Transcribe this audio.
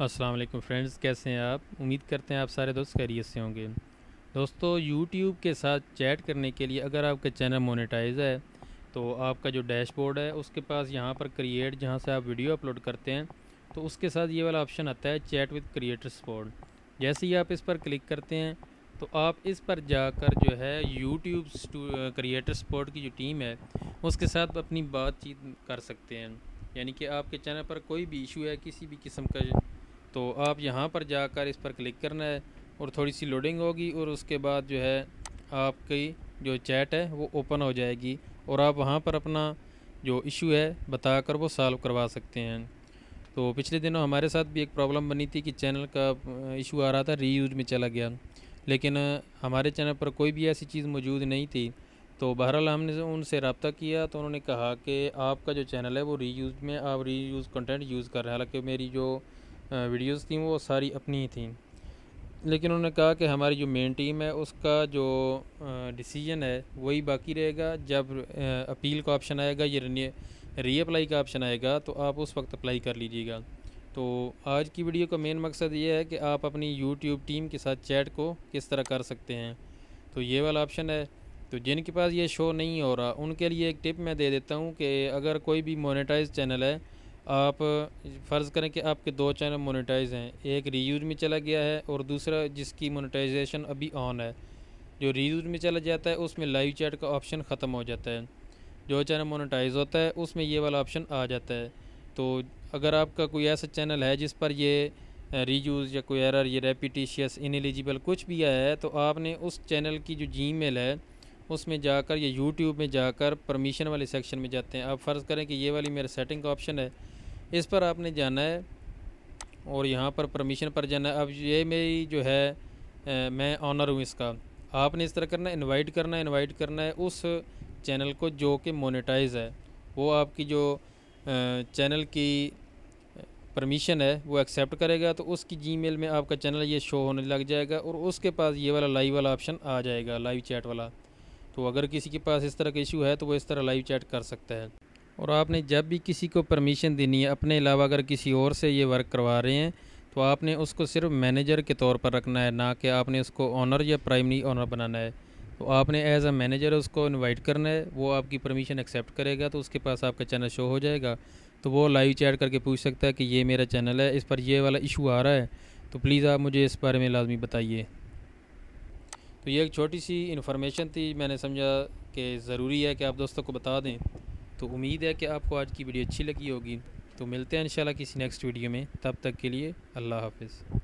अस्सलाम वालेकुम फ्रेंड्स, कैसे हैं आप? उम्मीद करते हैं आप सारे दोस्त खैरियत से होंगे। दोस्तों, यूट्यूब के साथ चैट करने के लिए अगर आपका चैनल मोनेटाइज है तो आपका जो डैशबोर्ड है उसके पास यहाँ पर क्रिएट, जहाँ से आप वीडियो अपलोड करते हैं, तो उसके साथ ये वाला ऑप्शन आता है चैट विद क्रिएटर सपोर्ट। जैसे ही आप इस पर क्लिक करते हैं तो आप इस पर जाकर जो है यूट्यूब क्रिएटर सपोर्ट की जो टीम है उसके साथ अपनी बातचीत कर सकते हैं। यानी कि आपके चैनल पर कोई भी इशू है किसी भी किस्म का, तो आप यहाँ पर जाकर इस पर क्लिक करना है और थोड़ी सी लोडिंग होगी और उसके बाद जो है आपकी जो चैट है वो ओपन हो जाएगी और आप वहाँ पर अपना जो इशू है बताकर वो सॉल्व करवा सकते हैं। तो पिछले दिनों हमारे साथ भी एक प्रॉब्लम बनी थी कि चैनल का इशू आ रहा था, रीयूज में चला गया, लेकिन हमारे चैनल पर कोई भी ऐसी चीज़ मौजूद नहीं थी। तो बहरहाल हमने उनसे रब्ता किया तो उन्होंने कहा कि आपका जो चैनल है वो रीयूज में आप रीयूज़ कंटेंट यूज़ कर रहे हैं। हालांकि मेरी जो वीडियोस थी वो सारी अपनी ही थी, लेकिन उन्होंने कहा कि हमारी जो मेन टीम है उसका जो डिसीजन है वही बाकी रहेगा। जब अपील का ऑप्शन आएगा, ये रीअप्लाई का ऑप्शन आएगा, तो आप उस वक्त अप्लाई कर लीजिएगा। तो आज की वीडियो का मेन मकसद ये है कि आप अपनी यूट्यूब टीम के साथ चैट को किस तरह कर सकते हैं। तो ये वाला ऑप्शन है। तो जिनके पास ये शो नहीं हो रहा उनके लिए एक टिप मैं दे देता हूँ कि अगर कोई भी मोनेटाइज चैनल है, आप फ़र्ज़ करें कि आपके दो चैनल मोनेटाइज हैं, एक रीयूज़ में चला गया है और दूसरा जिसकी मोनेटाइजेशन अभी ऑन है। जो रीयूज़ में चला जाता है उसमें लाइव चैट का ऑप्शन ख़त्म हो जाता है, जो चैनल मोनेटाइज होता है उसमें ये वाला ऑप्शन आ जाता है। तो अगर आपका कोई ऐसा चैनल है जिस पर ये रीयूज़ या कोई एरर, ये रेपिटिशियस, इनएलिजिबल कुछ भी आया है, तो आपने उस चैनल की जो जीमेल है उसमें जाकर या यूट्यूब में जाकर परमिशन वाले सेक्शन में जाते हैं। आप फ़र्ज़ करें कि ये वाली मेरा सेटिंग का ऑप्शन है, इस पर आपने जाना है और यहाँ पर परमिशन पर जाना है। अब ये मेरी जो है मैं ऑनर हूँ इसका। आपने इस तरह करना है, इनवाइट करना है उस चैनल को जो कि मोनेटाइज है। वो आपकी जो चैनल की परमिशन है वो एक्सेप्ट करेगा, तो उसकी जीमेल में आपका चैनल ये शो होने लग जाएगा और उसके पास ये वाला लाइव वाला ऑप्शन आ जाएगा, लाइव चैट वाला। तो अगर किसी के पास इस तरह का इशू है तो वो इस तरह लाइव चैट कर सकता है। और आपने जब भी किसी को परमिशन देनी है अपने अलावा, अगर किसी और से ये वर्क करवा रहे हैं, तो आपने उसको सिर्फ मैनेजर के तौर पर रखना है, ना कि आपने उसको ऑनर या प्राइमरी ऑनर बनाना है। तो आपने एज अ मैनेजर उसको इनवाइट करना है, वो आपकी परमिशन एक्सेप्ट करेगा तो उसके पास आपका चैनल शो हो जाएगा। तो वो लाइव चैट करके पूछ सकता है कि ये मेरा चैनल है, इस पर ये वाला इशू आ रहा है, तो प्लीज़ आप मुझे इस बारे में लाजमी बताइए। तो ये एक छोटी सी इन्फॉर्मेशन थी, मैंने समझा कि ज़रूरी है कि आप दोस्तों को बता दें। तो उम्मीद है कि आपको आज की वीडियो अच्छी लगी होगी। तो मिलते हैं इंशाल्लाह किसी नेक्स्ट वीडियो में, तब तक के लिए अल्लाह हाफ़िज़।